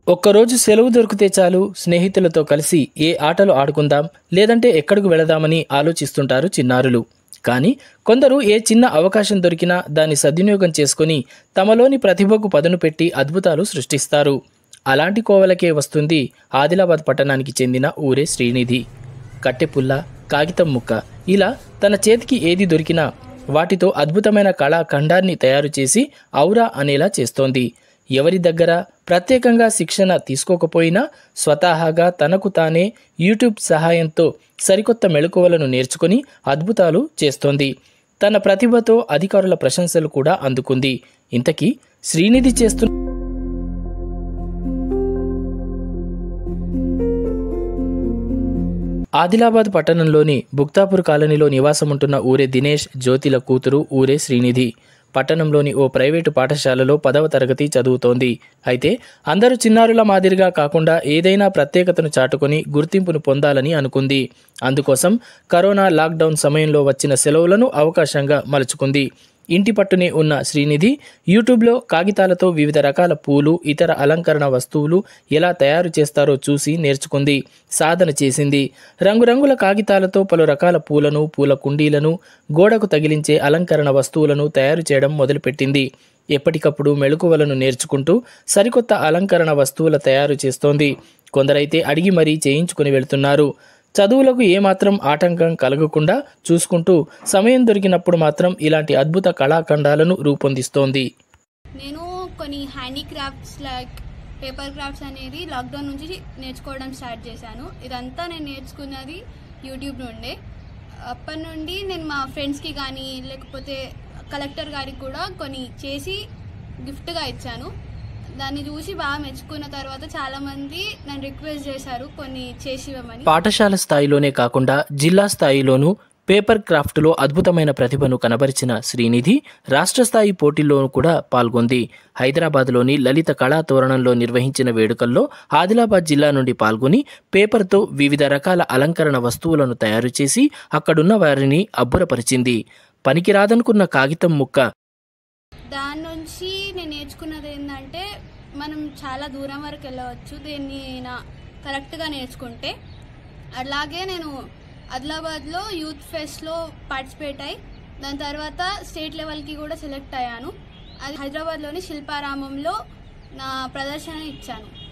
ఒక్కరోజు సెలవు దొరికితే చాలు స్నేహితులతో కలిసి ఏ ఆటలు ఆడుకుందాం లేదంటే ఎక్కడికి వెళదామని ఆలోచిస్తుంటారు చిన్నారులు. కానీ కొందరు ఏ చిన్న అవకాశం దొరికినా దాన్ని సద్వినియోగం చేసుకుని తమలోని ప్రతిభకు పదును పెట్టి అద్భుతాలు సృష్టిస్తారు. అలాంటి కోవలకే వస్తుంది ఆదిలాబాద్ పట్టణానికి చెందిన ఊరే శ్రీనిధి. కట్టెపుల్ల, కాగితం ముక్క ఇలా తన చేతికి ఏది దొరికినా వాటితో అద్భుతమైన కళాఖండాన్ని తయారు చేసి ఔరా అనేలా చేస్తోంది. ఎవరి దగ్గర ప్రత్యేకంగా శిక్షణ తీసుకోకపోయినా స్వతహాగా తనకు తానే యూట్యూబ్ సహాయంతో సరికొత్త మెళకువలను నేర్చుకుని అద్భుతాలు చేస్తోంది. తన ప్రతిభతో అధికారుల ప్రశంసలు కూడా అందుకుంది. ఇంతకీ శ్రీనిధి చేస్తున్న ఆదిలాబాద్ పట్టణంలోని బుక్తాపూర్ కాలనీలో నివాసముంటున్న ఊరే దినేష్, జ్యోతిల కూతురు ఊరే శ్రీనిధి. పట్టణంలోని ఓ ప్రైవేటు పాఠశాలలో 10వ తరగతి చదువుతోంది. అయితే అందరూ చిన్నారుల మాదిరిగా కాకుండా ఏదైనా ప్రత్యేకతను చాటుకొని గుర్తింపును పొందాలని అనుకుంది. అందుకోసం కరోనా లాక్డౌన్ సమయంలో వచ్చిన సెలవులను అవకాశంగా మలుచుకుంది. ఇంటి పట్టునే ఉన్న శ్రీనిధి యూట్యూబ్లో కాగితాలతో వివిధ రకాల పూలు, ఇతర అలంకరణ వస్తువులు ఎలా తయారు చేస్తారో చూసి నేర్చుకుంది, సాధన చేసింది. రంగురంగుల కాగితాలతో పలు రకాల పూలను, పూల కుండీలను, గోడకు తగిలించే అలంకరణ వస్తువులను తయారు చేయడం మొదలుపెట్టింది. ఎప్పటికప్పుడు మెళకువలను నేర్చుకుంటూ సరికొత్త అలంకరణ వస్తువుల తయారు చేస్తోంది. కొందరైతే అడిగి మరీ చేయించుకుని వెళ్తున్నారు. చదువులకు ఏమాత్రం ఆటంకం కలగకుండా చూసుకుంటూ సమయం దొరికినప్పుడు మాత్రం ఇలాంటి అద్భుత కళాఖండాలను రూపొందిస్తోంది. నేను కొన్ని హ్యాండీక్రాఫ్ట్స్ లైక్ పేపర్ క్రాఫ్ట్స్ అనేది లాక్డౌన్ నుంచి నేర్చుకోవడం స్టార్ట్ చేశాను. ఇదంతా నేను నేర్చుకున్నది యూట్యూబ్ నుండే. అప్పటి నుండి నేను మా ఫ్రెండ్స్కి కానీ లేకపోతే కలెక్టర్ గారికి కూడా కొన్ని చేసి గిఫ్ట్గా ఇచ్చాను. దాన్ని చూసి బాగా మెచ్చుకున్న తర్వాత చాలా మంది నన్ను రిక్వెస్ట్ చేశారు కొన్ని చేసి ఇవ్వమని. పాఠశాల స్థాయిలోనే కాకుండా జిల్లా స్థాయిలోనూ పేపర్ క్రాఫ్ట్లో అద్భుతమైన ప్రతిభను కనబరిచిన శ్రీనిధి రాష్ట్ర స్థాయి పోటీల్లోనూ కూడా పాల్గొంది. హైదరాబాద్లోని లలిత కళా తోరణంలో నిర్వహించిన వేడుకల్లో ఆదిలాబాద్ జిల్లా నుండి పాల్గొని పేపర్తో వివిధ రకాల అలంకరణ వస్తువులను తయారు చేసి అక్కడున్న వారిని అబ్బురపరిచింది. పనికిరాదనుకున్న కాగితం ముక్క దాని నుంచి నేను నేర్చుకున్నది ఏంటంటే మనం చాలా దూరం వరకు వెళ్ళవచ్చు దీన్ని కరెక్ట్గా నేర్చుకుంటే. అలాగే నేను ఆదిలాబాద్లో యూత్ ఫెస్ట్లో పార్టిసిపేట్ అయ్యి దాని తర్వాత స్టేట్ లెవెల్కి కూడా సెలెక్ట్ అయ్యాను. అది హైదరాబాద్లోని శిల్పారామంలో నా ప్రదర్శన ఇచ్చాను.